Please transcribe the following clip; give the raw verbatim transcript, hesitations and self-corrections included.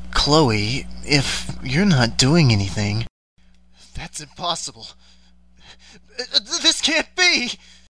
Chloe, if you're not doing anything... That's impossible. This can't be!